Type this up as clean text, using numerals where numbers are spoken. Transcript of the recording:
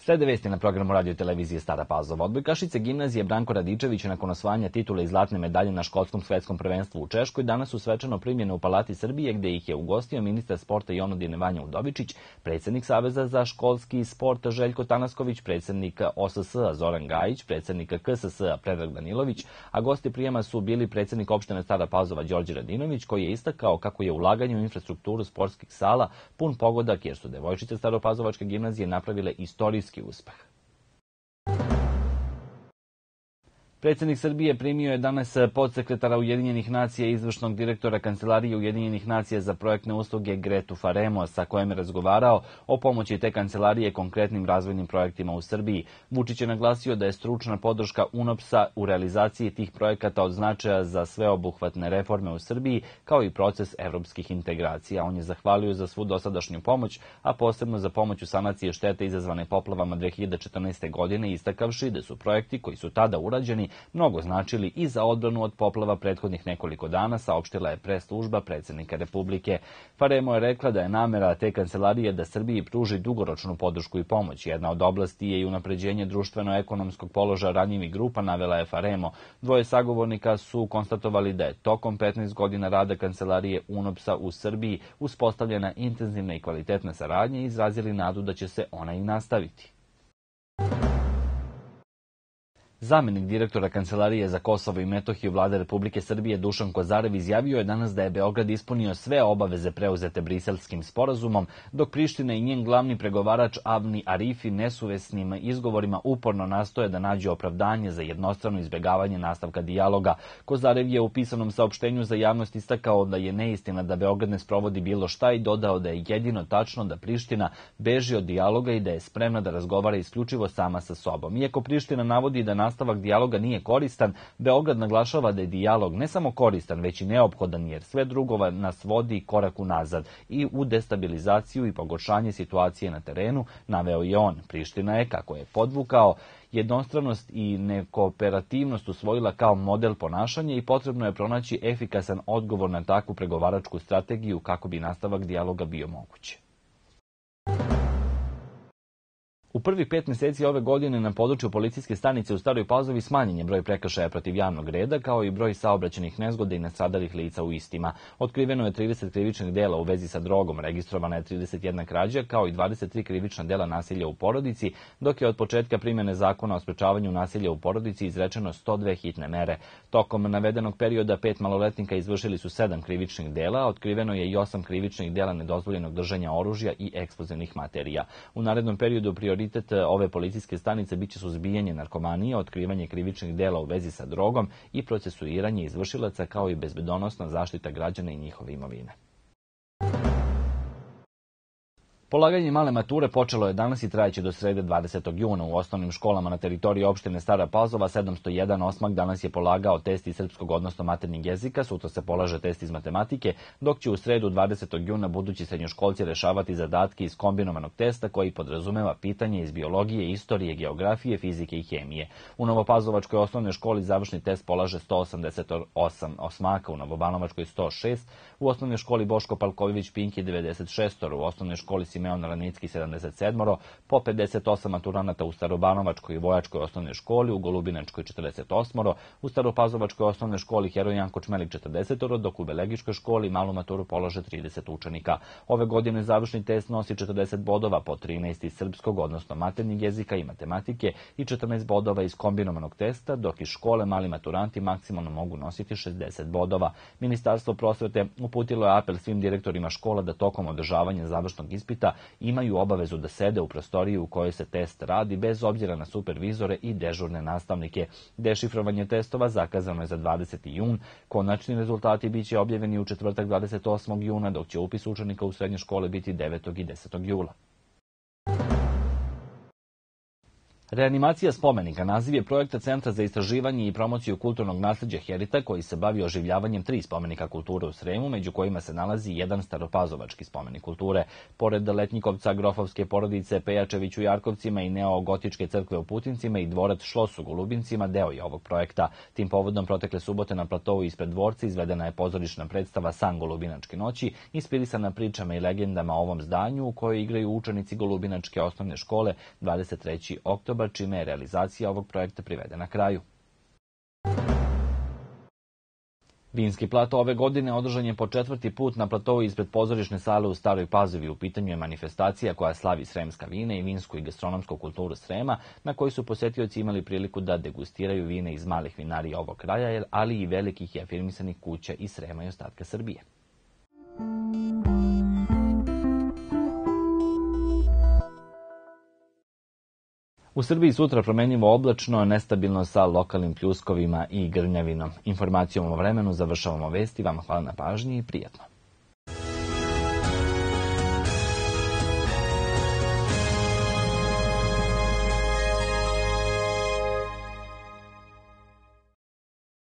Slede vesti na programu radio televizije Stara Pazova. Odbojkašice gimnazije Branko Radičević nakon osvajanja titule i zlatne medalje na školskom svetskom prvenstvu u Češkoj danas su svečano primljene u Palati Srbije, gde ih je ugostio ministar sporta i omladine Vanja Udovičić, predsjednik Saveza za školski sport Željko Tanasković, predsjednik OSS-a Zoran Gajić, predsjednik KSS-a Predrag Danilović, a gosti prijema su bili predsjednik opštine Stara Pazova Đorđe Radinović, koji je istakao kako je ulaganje u infrastrukturu sportskih sala pun pogodak jer su devojčice Staropazovačke gimnazije napravile istorijski uspeh. Predsjednik Srbije primio je danas podsekretara Ujedinjenih nacija i izvršnog direktora Kancelarije Ujedinjenih nacija za projektne usluge Gretu Faremo, sa kojim je razgovarao o pomoći te kancelarije konkretnim razvojnim projektima u Srbiji. Vučić je naglasio da je stručna podrška UNOPS-a u realizaciji tih projekata od značaja za sveobuhvatne reforme u Srbiji, kao i proces evropskih integracija. On je zahvalio za svu dosadašnju pomoć, a posebno za pomoć u sanaciji štete izazvane poplavama 2014. godine, istakavši da su projekti koji su tada urađeni mnogo značili i za odbranu od poplava prethodnih nekoliko dana, saopštila je pres služba predsjednika Republike. Faremo je rekla da je namera te kancelarije da Srbiji pruži dugoročnu podršku i pomoć. Jedna od oblasti je i unapređenje društveno-ekonomskog položaja ranjivih grupa, navela je Faremo. Dvoje sagovornika su konstatovali da je tokom 15 godina rada kancelarije UNOPS-a u Srbiji uspostavljena intenzivna i kvalitetna saradnja i izrazili nadu da će se ona i nastaviti. Zamenik direktora Kancelarije za Kosovo i Metohiju Vlade Republike Srbije Dušan Kozarev izjavio je danas da je Beograd ispunio sve obaveze preuzete Briselskim sporazumom, dok Priština i njen glavni pregovarač Avni Arifi nesuvesnim izgovorima uporno nastoje da nađu opravdanje za jednostrano izbjegavanje nastavka dijaloga. Kozarev je u pisanom saopštenju za javnost istakao da je neistina da Beograd ne sprovodi bilo šta i dodao da je jedino tačno da Priština beži od dijaloga i da je spremna da razgovara isključivo sama sa sobom. Iako Priština navodi da nastavak dijaloga nije koristan, Beograd naglašava da je dijalog ne samo koristan, već i neophodan, jer sve drugo nas vodi korak unazad i u destabilizaciju i pogoršanje situacije na terenu, naveo je on. Priština je, kako je podvukao, jednostranost i nekooperativnost usvojila kao model ponašanja i potrebno je pronaći efikasan odgovor na takvu pregovaračku strategiju kako bi nastavak dijaloga bio moguć. U prvih 5 mjeseci ove godine na području policijske stanice u Staroj Pazovi smanjen je broj prekršaja protiv javnog reda, kao i broj saobraćajnih nezgoda i nastradalih lica u istima. Otkriveno je 30 krivičnih dela u vezi sa drogom, registrovana je 31 krađa, kao i 23 krivična dela nasilja u porodici, dok je od početka primjene zakona o sprečavanju nasilja u porodici izrečeno 102 hitne mere. Tokom navedenog perioda 5 maloletnika izvršili su 7 krivičnih dela, otkriveno je i 8 krivičnih dela nedozvoljenog držanja oružja i eksplozivnih materija. U narednom periodu prioritet ove policijske stanice biće suzbijanje narkomanije, otkrivanje krivičnih dela u vezi sa drogom i procesuiranje izvršilaca, kao i bezbedonosna zaštita građana i njihove imovine. Polaganje male mature počelo je danas i trajeće do srede 20. juna. U osnovnim školama na teritoriji opštine Stara Pazova 701 osmak danas je polagao test iz srpskog, odnosno maternjeg jezika, sutra se polaže test iz matematike, dok će u sredu 20. juna budući srednjoškolci rešavati zadatke iz kombinovanog testa koji podrazumeva pitanje iz biologije, istorije, geografije, fizike i hemije. U Novopazovačkoj osnovnoj školi završni test polaže 188 osmaka, u Novobanovačkoj 106, u osnovnoj školi Boško Palković Pinki 96, u osnovnoj školi Simeon Ranicki 77, po 58 maturanata u Starobanovačkoj i Vojačkoj osnovnoj školi, u Golubinačkoj 48, u Staropazovačkoj osnovnoj školi Heroj Janko Čmelik 40, dok u Belegiškoj školi malu maturu polaže 30 učenika. Ove godine završni test nosi 40 bodova, po 13 iz srpskog, odnosno maternjeg jezika i matematike i 14 bodova iz kombinovanog testa, dok iz škole mali maturanti maksimalno mogu nositi 60 bodova. Ministarstvo prosvete uputilo je apel svim direktorima škola da tokom održavanja završnog ispita imaju obavezu da sede u prostoriji u kojoj se test radi, bez obzira na supervizore i dežurne nastavnike. Dešifrovanje testova zakazano je za 20. jun. Konačni rezultati biće objavljeni u četvrtak 28. juna, dok će upis učenika u srednje škole biti 9. i 10. jula. Reanimacija spomenika naziv je projekta Centra za istraživanje i promociju kulturnog nasleđa Herita, koji se bavi oživljavanjem 3 spomenika kulture u Sremu, među kojima se nalazi jedan staropazovački spomenik kulture. Pored Letnjikovca, grofovske porodice Pejačević u Jarkovcima i neogotičke crkve u Putincima i dvorac Šlos u Golubincima deo je ovog projekta. Tim povodom protekle subote na platovu ispred dvorca izvedena je pozorišna predstava San Golubinačke noći, inspirisana pričama i legendama o ovom zdanju u kojoj igraju učenici Golubinačke osnovne škole 23. oktobar, čime je realizacija ovog projekta privedena kraju. Vinski plato ove godine održan je po 4. put na platovu ispred pozorišne sale u Staroj Pazovi. U pitanju je manifestacija koja slavi sremska vina i vinsku i gastronomsku kulturu Srema, na kojoj su posetioci imali priliku da degustiraju vine iz malih vinarija ovog kraja, ali i velikih i afirmisanih kuća iz Srema i ostatka Srbije. U Srbiji sutra promenljivo oblačno, nestabilno sa lokalnim pljuskovima i grnjavinom. Informacijom o vremenu završavamo vesti. Vama hvala na pažnji i prijatno.